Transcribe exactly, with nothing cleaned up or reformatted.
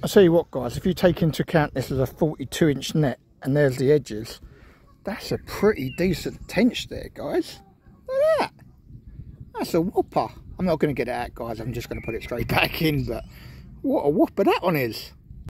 I tell you what, guys, if you take into account this is a forty-two inch net and there's the edges, that's a pretty decent tench there, guys. Look at that. That's a whopper. I'm not going to get it out, guys. I'm just going to put it straight back in, but what a whopper that one is.